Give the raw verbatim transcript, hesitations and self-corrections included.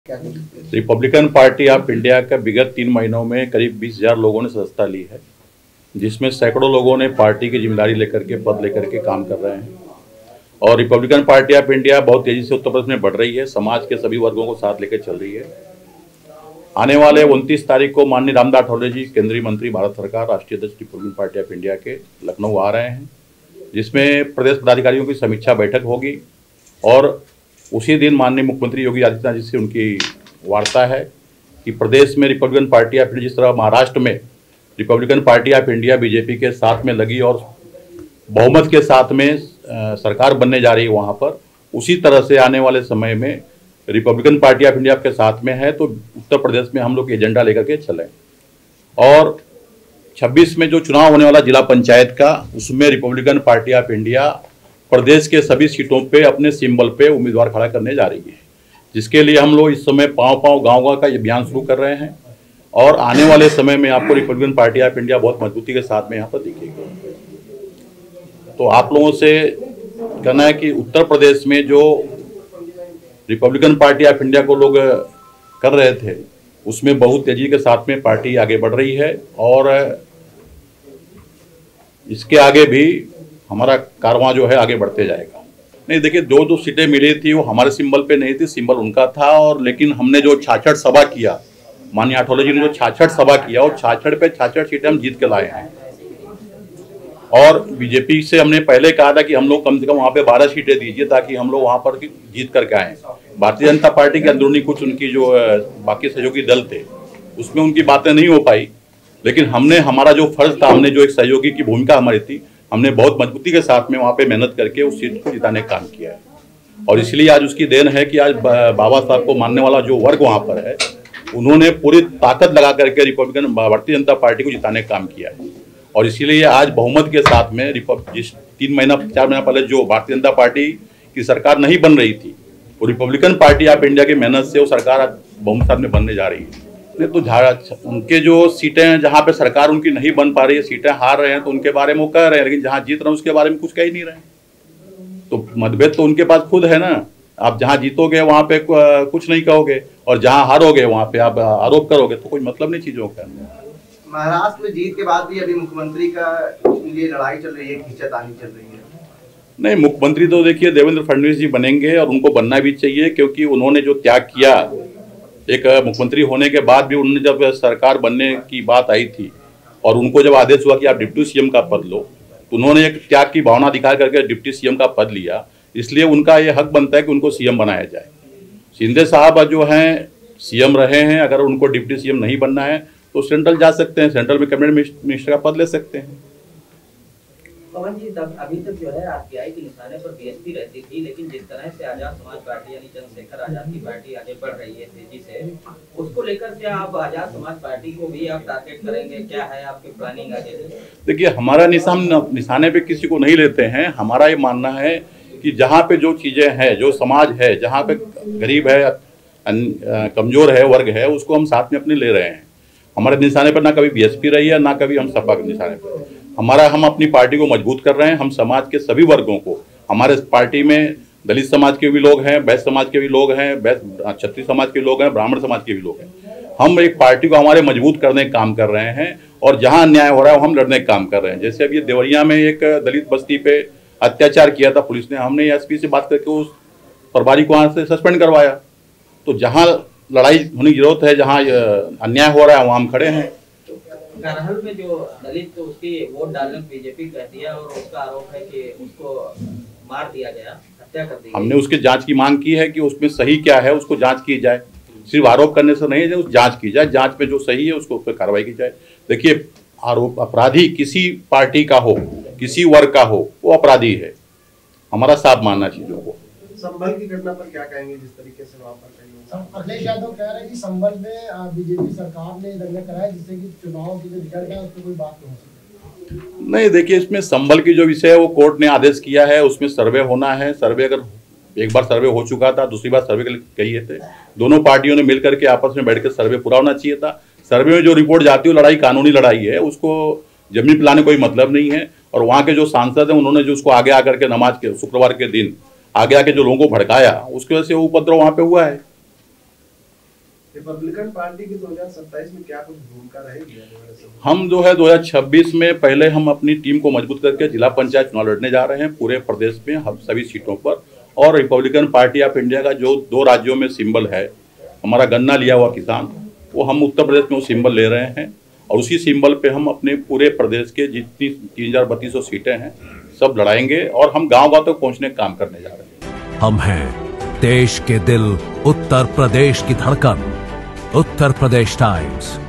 Republican Party of India का विगत तीन महीनों में करीब बीस हजार लोगों ने सदस्यता ली है, जिसमें सैकड़ों लोगों ने पार्टी की जिम्मेदारी लेकर के पद लेकर के काम कर रहे हैं। और रिपब्लिकन पार्टी ऑफ इंडिया बहुत तेजी से उत्तर प्रदेश में बढ़ रही है, समाज के सभी वर्गों को साथ लेकर चल रही है। आने वाले उनतीस तारीख को माननीय रामदास अठावले जी केंद्रीय मंत्री भारत सरकार राष्ट्रीय अध्यक्ष रिपब्लिकन पार्टी ऑफ इंडिया के लखनऊ आ रहे हैं, जिसमें प्रदेश पदाधिकारियों की समीक्षा बैठक होगी और उसी दिन माननीय मुख्यमंत्री योगी आदित्यनाथ जी से उनकी वार्ता है कि प्रदेश में रिपब्लिकन पार्टी ऑफ इंडिया, जिस तरह महाराष्ट्र में Republican Party of India BJP के साथ में लगी और बहुमत के साथ में आ, सरकार बनने जा रही है, वहाँ पर उसी तरह से आने वाले समय में रिपब्लिकन पार्टी ऑफ इंडिया के साथ में है तो उत्तर प्रदेश में हम लोग एजेंडा लेकर के चलें। और छब्बीस में जो चुनाव होने वाला जिला पंचायत का, उसमें रिपब्लिकन पार्टी ऑफ इंडिया प्रदेश के सभी सीटों पे अपने सिंबल पे उम्मीदवार खड़ा करने जा रही है, जिसके लिए हम लोग इस समय पाँव पाँव गाँव गाँव का ये अभियान शुरू कर रहे हैं। और आने वाले समय में आपको रिपब्लिकन पार्टी ऑफ इंडिया बहुत मजबूती के साथ में यहाँ पर दिखेगी। तो आप लोगों से कहना है कि उत्तर प्रदेश में जो रिपब्लिकन पार्टी ऑफ इंडिया को लोग कर रहे थे, उसमें बहुत तेजी के साथ में पार्टी आगे बढ़ रही है और इसके आगे भी हमारा कारवां जो है आगे बढ़ते जाएगा। नहीं देखिए, दो दो सीटें मिली थी वो हमारे सिंबल पे नहीं थी, सिंबल उनका था। और लेकिन हमने जो छाछठ सभा किया, माननीय अठावले जी ने जो छाछठ सभा किया, और छाछठ पे छाछठ सीटें हम जीत के लाए हैं। और बीजेपी से हमने पहले कहा था कि हम लोग कम से कम वहाँ पे बारह सीटें दीजिए ताकि हम लोग वहाँ पर जीत करके आए। भारतीय जनता पार्टी के अंदरूनी कुछ उनकी जो बाकी सहयोगी दल थे, उसमें उनकी बातें नहीं हो पाई, लेकिन हमने हमारा जो फर्ज था, हमने जो एक सहयोगी की भूमिका हमारी थी, हमने बहुत मजबूती के साथ में वहाँ पे मेहनत करके उस सीट को जिताने का काम किया है। और इसलिए आज उसकी देन है कि आज बाबा साहब को मानने वाला जो वर्ग वहाँ पर है, उन्होंने पूरी ताकत लगा करके रिपब्लिकन भारतीय जनता पार्टी को जिताने का काम किया है। और इसीलिए आज बहुमत के साथ में जिस तीन महीना चार महीना पहले जो भारतीय जनता पार्टी की सरकार नहीं बन रही थी, वो रिपब्लिकन पार्टी ऑफ इंडिया की मेहनत से वो सरकार बहुमत साथ में बनने जा रही है। तो झाड़ा उनके जो सीटें जहाँ पे सरकार उनकी नहीं बन पा रही है, सीटें हार रहे हैं, तो उनके बारे में वो कह रहे हैं, लेकिन जहाँ जीत रहे हैं उसके बारे में कुछ कह ही नहीं रहे। तो मतभेद तो उनके पास खुद है ना। आप जहाँ जीतोगे वहाँ पे कुछ नहीं कहोगे और जहाँ हारोगे वहाँ पे आप आरोप करोगे, तो कोई मतलब नहीं चीजों का। महाराष्ट्र में जीत के बाद भी अभी मुख्यमंत्री का लिए लड़ाई चल रही है, खींचातानी चल रही है। नहीं, मुख्यमंत्री तो देखिए देवेंद्र फडणवीस जी बनेंगे और उनको बनना भी चाहिए, क्योंकि उन्होंने जो त्याग किया, एक मुख्यमंत्री होने के बाद भी उन्होंने जब सरकार बनने की बात आई थी और उनको जब आदेश हुआ कि आप डिप्टी सीएम का पद लो, तो उन्होंने एक त्याग की भावना दिखा करके डिप्टी सीएम का पद लिया। इसलिए उनका ये हक बनता है कि उनको सीएम बनाया जाए। शिंदे साहब जो हैं सीएम रहे हैं, अगर उनको डिप्टी सीएम नहीं बनना है तो सेंट्रल जा सकते हैं, सेंट्रल में कैबिनेट मिनिस्टर का पद ले सकते हैं। पवन जी, तब अभी तक जो है आरपीआई के निशाने पर बीएसपी रहती थी, लेकिन जिस तरह से आजाद समाज पार्टी यानी चंद्रशेखर आजाद की पार्टी आगे बढ़ रही है तेजी से, उसको लेकर क्या आप आजाद समाज पार्टी को भी आप टारगेट करेंगे? क्या है आपकी प्लानिंग आगे? देखिए, हमारा निशान निशाने पे किसी को नहीं लेते हैं। हमारा ये मानना है कि जहाँ पे जो चीजें हैं, जो समाज है, जहाँ पे गरीब है, कमजोर है, वर्ग है, उसको हम साथ में अपने ले रहे हैं। हमारे निशाने पर ना कभी बीएसपी रही है, ना कभी हम सपा के निशाने पर। हमारा हम अपनी पार्टी को मजबूत कर रहे हैं। हम समाज के सभी वर्गों को, हमारे पार्टी में दलित समाज के भी लोग हैं, वैश्य समाज के भी लोग हैं, वैश्य क्षत्रिय समाज के लोग हैं, ब्राह्मण समाज के भी लोग हैं। हम एक पार्टी को हमारे मजबूत करने का काम कर रहे हैं और जहां अन्याय हो रहा है हम लड़ने का काम कर रहे हैं। जैसे अब ये देवरिया में एक दलित बस्ती पे अत्याचार किया था पुलिस ने, हमने एसपी से बात करके उस प्रभारी को वहां से सस्पेंड करवाया। तो जहाँ लड़ाई होने की जरूरत है, जहाँ अन्याय हो रहा है, वहाँ हम खड़े हैं। करहल में जो दलित तो उसकी वोट डालने बीजेपी कहती है और उसका आरोप है कि उसको मार दिया गया, हत्या कर दी। हमने उसके जांच की मांग की है कि उसमें सही क्या है, उसको जांच की जाए। सिर्फ आरोप करने से नहीं है, उस जांच की जाए, जांच में जो सही है उसको उस पर कार्रवाई की जाए। देखिए, आरोप अपराधी किसी पार्टी का हो, किसी वर्ग का हो, वो अपराधी है। हमारा साफ मानना चीजों को। संभल की घटना पर क्या कहेंगे? जिस तरीके से वहाँ पर अखिलेश यादव कह रहे हैं कि संभल में बीजेपी सरकार ने दंगा कराया, जिससे कि चुनाव की जो रिजल्ट है उस पर कोई बात नहीं हो सकती। नहीं, देखिए, इसमें संभल की जो विषय है वो कोर्ट ने आदेश किया है, उसमें सर्वे होना है। सर्वे अगर एक बार सर्वे हो चुका था, दूसरी बार सर्वे के लिए कही थे, दोनों पार्टियों ने मिलकर के आपस में बैठ कर सर्वे पूरा होना चाहिए था। सर्वे में जो रिपोर्ट जाती है वो लड़ाई कानूनी लड़ाई है, उसको जमीन पिलाने कोई मतलब नहीं है। और वहाँ के जो सांसद हैं उन्होंने जो उसको आगे आकर के नमाज के शुक्रवार के दिन आगे आके जो लोगों को भड़काया, उसकी वजह से वो उपद्रव वहाँ पे हुआ है। रिपब्लिकन पार्टी की दो हज़ार सत्ताईस में क्या कुछ भूमिका रहेगी? हम जो है दो हज़ार छब्बीस में पहले हम अपनी टीम को मजबूत करके जिला पंचायत चुनाव लड़ने जा रहे हैं पूरे प्रदेश में, हम सभी सीटों पर। और रिपब्लिकन पार्टी ऑफ इंडिया का जो दो राज्यों में सिंबल है, हमारा गन्ना लिया हुआ किसान, वो हम उत्तर प्रदेश में वो सिंबल ले रहे हैं और उसी सिंबल पे हम अपने पूरे प्रदेश के जितनी तीन हजार बत्तीस सौ सीटें हैं सब लड़ाएंगे और हम गांव गांव तक पहुंचने का काम करने जा रहे हैं। हम हैं देश के दिल, उत्तर प्रदेश की धड़कन। उत्तर प्रदेश टाइम्स।